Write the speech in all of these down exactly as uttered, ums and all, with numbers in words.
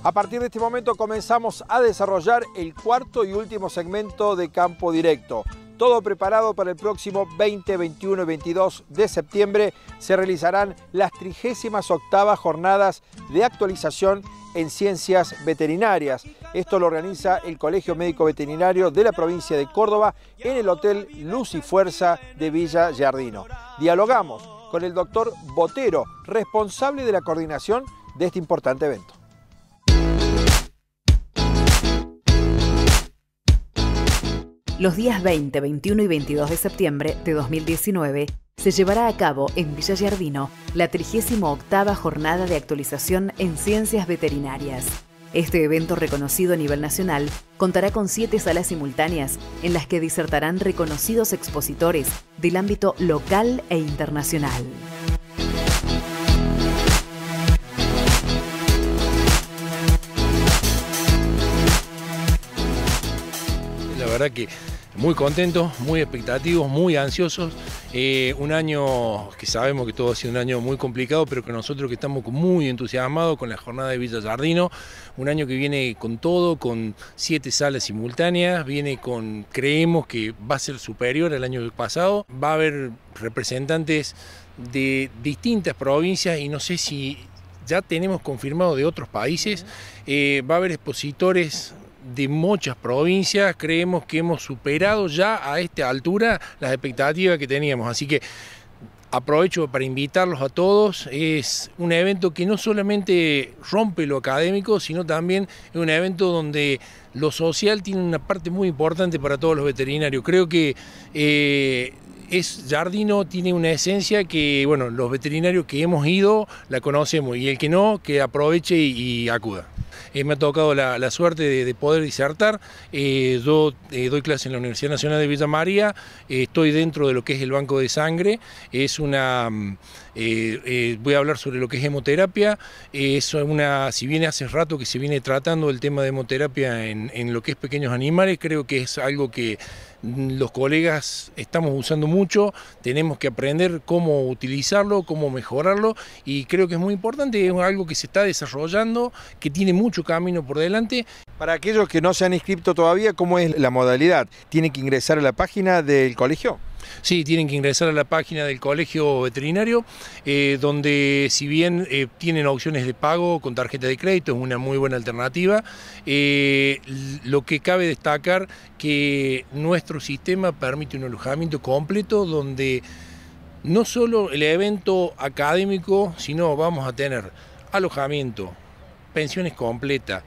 A partir de este momento comenzamos a desarrollar el cuarto y último segmento de Campo Directo. Todo preparado para el próximo veinte, veintiuno y veintidós de septiembre. Se realizarán las trigésimas octavas jornadas de actualización en ciencias veterinarias. Esto lo organiza el Colegio Médico Veterinario de la provincia de Córdoba en el Hotel Luz y Fuerza de Villa Giardino. Dialogamos con el doctor Botero, responsable de la coordinación de este importante evento. Los días veinte, veintiuno y veintidós de septiembre de dos mil diecinueve se llevará a cabo en Villa Giardino la trigésima octava Jornada de Actualización en Ciencias Veterinarias. Este evento, reconocido a nivel nacional, contará con siete salas simultáneas en las que disertarán reconocidos expositores del ámbito local e internacional. La verdad que muy contentos, muy expectativos, muy ansiosos. Eh, un año que sabemos que todo ha sido un año muy complicado, pero que nosotros que estamos muy entusiasmados con la jornada de Villa Giardino. Un año que viene con todo, con siete salas simultáneas, viene con, creemos que va a ser superior al año pasado. Va a haber representantes de distintas provincias y no sé si ya tenemos confirmado de otros países. Eh, va a haber expositores de muchas provincias. Creemos que hemos superado ya a esta altura las expectativas que teníamos, así que aprovecho para invitarlos a todos. Es un evento que no solamente rompe lo académico, sino también es un evento donde lo social tiene una parte muy importante para todos los veterinarios. Creo que eh, es Giardino tiene una esencia que, bueno, los veterinarios que hemos ido la conocemos, y el que no, que aproveche y, y acuda. Eh, me ha tocado la, la suerte de, de poder disertar. Eh, yo eh, doy clase en la Universidad Nacional de Villa María, eh, estoy dentro de lo que es el banco de sangre. Es una, eh, eh, voy a hablar sobre lo que es hemoterapia. Eh, es una, si bien hace rato que se viene tratando el tema de hemoterapia en, en lo que es pequeños animales, creo que es algo que los colegas estamos usando mucho. Tenemos que aprender cómo utilizarlo, cómo mejorarlo, y creo que es muy importante. Es algo que se está desarrollando, que tiene mucho camino por delante. Para aquellos que no se han inscrito todavía, ¿cómo es la modalidad? ¿Tienen que ingresar a la página del colegio? Sí, tienen que ingresar a la página del Colegio Veterinario, eh, donde si bien eh, tienen opciones de pago con tarjeta de crédito, es una muy buena alternativa. Eh, lo que cabe destacar que nuestro sistema permite un alojamiento completo, donde no solo el evento académico, sino vamos a tener alojamiento, pensiones completas.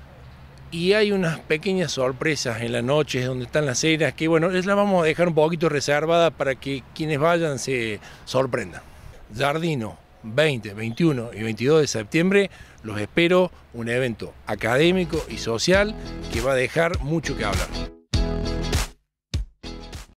Y hay unas pequeñas sorpresas en las noches donde están las cenas que, bueno, les las vamos a dejar un poquito reservadas para que quienes vayan se sorprendan. Giardino, veinte, veintiuno y veintidós de septiembre, los espero, un evento académico y social que va a dejar mucho que hablar.